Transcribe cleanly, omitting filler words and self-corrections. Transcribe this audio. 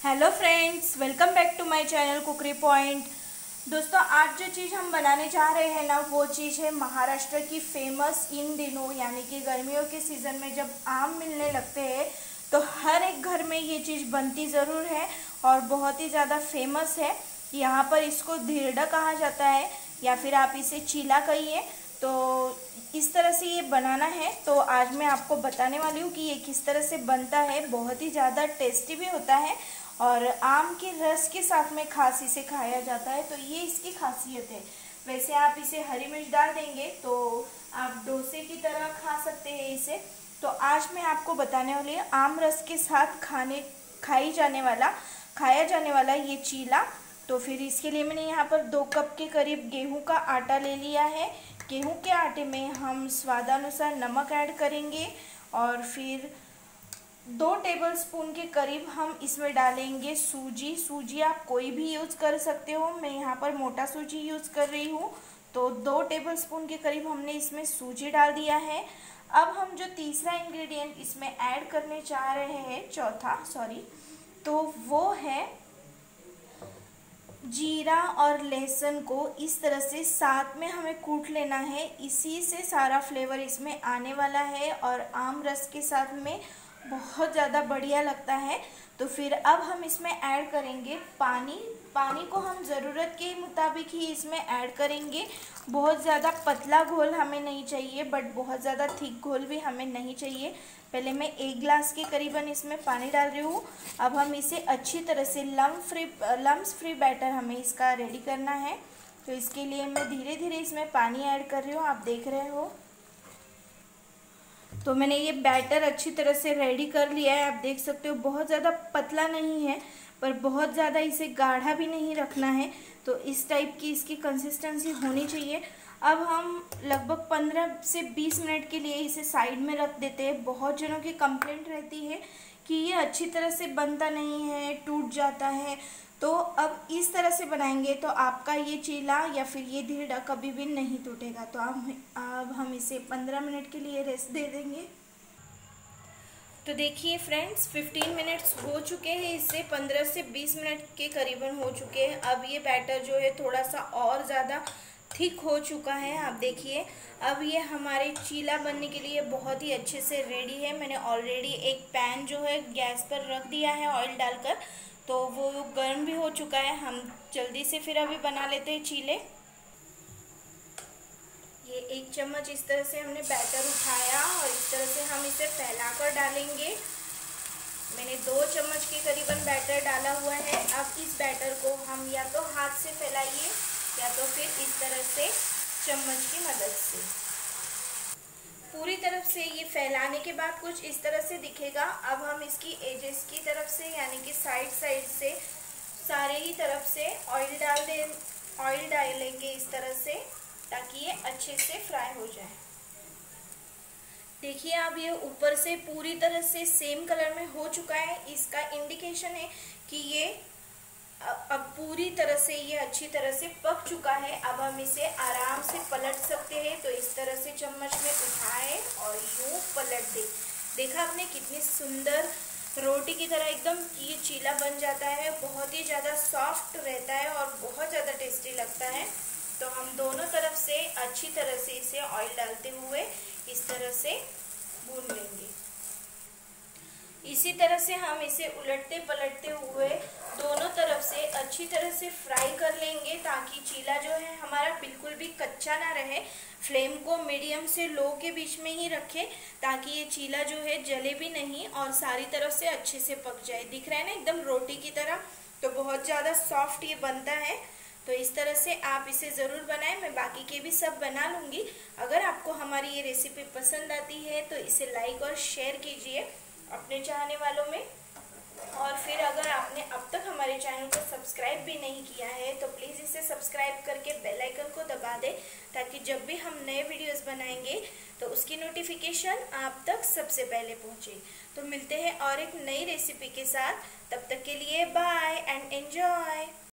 Hello friends, welcome back to my channel cookery point. दोस्तों, आज जो चीज़ हम बनाने जा रहे हैं ना, वो चीज़ है महाराष्ट्र की फेमस। इन दिनों यानी कि गर्मियों के सीज़न में जब आम मिलने लगते हैं तो हर एक घर में ये चीज़ बनती ज़रूर है और बहुत ही ज़्यादा फेमस है। यहाँ पर इसको धीरडा कहा जाता है या फिर आप इसे चीला कहिए। तो इस तरह से ये बनाना है। तो आज मैं आपको बताने वाली हूँ कि ये किस तरह से बनता है। बहुत ही ज़्यादा टेस्टी भी होता है और आम के रस के साथ में खास इसे खाया जाता है। तो ये इसकी खासियत है। वैसे आप इसे हरी मिर्च डाल देंगे तो आप डोसे की तरह खा सकते हैं इसे। तो आज मैं आपको बताने वाली हूँ आम रस के साथ खाया जाने वाला ये चीला। तो फिर इसके लिए मैंने यहाँ पर 2 कप के करीब गेहूं का आटा ले लिया है। गेहूं के आटे में हम स्वादानुसार नमक ऐड करेंगे और फिर 2 टेबलस्पून के करीब हम इसमें डालेंगे सूजी। सूजी आप कोई भी यूज़ कर सकते हो, मैं यहाँ पर मोटा सूजी यूज़ कर रही हूँ। तो 2 टेबलस्पून के करीब हमने इसमें सूजी डाल दिया है। अब हम जो तीसरा इंग्रेडिएंट इसमें ऐड करने जा रहे हैं, तो वो है जीरा और लहसुन को इस तरह से साथ में हमें कूट लेना है। इसी से सारा फ्लेवर इसमें आने वाला है और आम रस के साथ में बहुत ज़्यादा बढ़िया लगता है। तो फिर अब हम इसमें ऐड करेंगे पानी। पानी को हम ज़रूरत के मुताबिक ही इसमें ऐड करेंगे। बहुत ज़्यादा पतला घोल हमें नहीं चाहिए, बट बहुत ज़्यादा थिक घोल भी हमें नहीं चाहिए। पहले मैं 1 गिलास के करीबन इसमें पानी डाल रही हूँ। अब हम इसे अच्छी तरह से लम्स फ्री बैटर हमें इसका रेडी करना है। तो इसके लिए मैं धीरे धीरे इसमें पानी ऐड कर रही हूँ, आप देख रहे हो। तो मैंने ये बैटर अच्छी तरह से रेडी कर लिया है, आप देख सकते हो। बहुत ज़्यादा पतला नहीं है पर बहुत ज़्यादा इसे गाढ़ा भी नहीं रखना है। तो इस टाइप की इसकी कंसिस्टेंसी होनी चाहिए। अब हम लगभग 15 से 20 मिनट के लिए इसे साइड में रख देते हैं। बहुत जनों की कंप्लेंट रहती है कि ये अच्छी तरह से बनता नहीं है, टूट जाता है। तो अब इस तरह से बनाएंगे तो आपका ये चीला या फिर ये धीरडा कभी भी नहीं टूटेगा। तो अब हम इसे 15 मिनट के लिए रेस्ट दे देंगे। तो देखिए फ्रेंड्स, 15 मिनट्स हो चुके हैं। इससे 15 से 20 मिनट के करीबन हो चुके हैं। अब ये बैटर जो है थोड़ा सा और ज़्यादा थिक हो चुका है, आप देखिए। अब ये हमारे चीला बनने के लिए बहुत ही अच्छे से रेडी है। मैंने ऑलरेडी एक पैन जो है गैस पर रख दिया है ऑयल डालकर, तो वो गर्म भी हो चुका है। हम जल्दी से फिर अभी बना लेते हैं चीले। ये 1 चम्मच इस तरह से हमने बैटर उठाया और इस तरह से हम इसे फैलाकर डालेंगे। मैंने 2 चम्मच के करीबन बैटर डाला हुआ है। अब इस बैटर को हम या तो हाथ से फैलाइए या तो फिर इस तरह से चम्मच की मदद से। पूरी तरफ से ये फैलाने के बाद कुछ इस तरह से दिखेगा। अब हम इसकी एजेस की तरफ से यानी कि साइड से सारे ही तरफ से ऑयल डालेंगे इस तरह से, ताकि ये अच्छे से फ्राई हो जाए। देखिए, अब ये ऊपर से पूरी तरह से सेम कलर में हो चुका है। इसका इंडिकेशन है कि ये अब पूरी तरह से ये अच्छी तरह से पक चुका है। अब हम इसे आराम से पलट सकते हैं। तो इस तरह से चम्मच में उठाए और यूं पलट दे। देखा आपने, कितनी सुंदर रोटी की तरह एकदम ये चीला बन जाता है। बहुत ही ज़्यादा सॉफ्ट रहता है और बहुत ज़्यादा टेस्टी लगता है। तो हम दोनों तरफ से अच्छी तरह से इसे ऑयल डालते हुए इस तरह से भून लेंगे। इसी तरह से हम इसे उलटते पलटते हुए दोनों तरफ से अच्छी तरह से फ्राई कर लेंगे, ताकि चीला जो है हमारा बिल्कुल भी कच्चा ना रहे। फ्लेम को मीडियम से लो के बीच में ही रखें, ताकि ये चीला जो है जले भी नहीं और सारी तरफ से अच्छे से पक जाए। दिख रहा है ना, एकदम रोटी की तरह। तो बहुत ज़्यादा सॉफ्ट ये बनता है। तो इस तरह से आप इसे ज़रूर बनाएं। मैं बाकी के भी सब बना लूँगी। अगर आपको हमारी ये रेसिपी पसंद आती है तो इसे लाइक और शेयर कीजिए अपने चाहने वालों में। और फिर अगर आपने अब तक हमारे चैनल को सब्सक्राइब भी नहीं किया है तो प्लीज़ इसे सब्सक्राइब करके बेल आइकन को दबा दें, ताकि जब भी हम नए वीडियोस बनाएंगे तो उसकी नोटिफिकेशन आप तक सबसे पहले पहुंचे। तो मिलते हैं और एक नई रेसिपी के साथ। तब तक के लिए बाय एंड एंजॉय।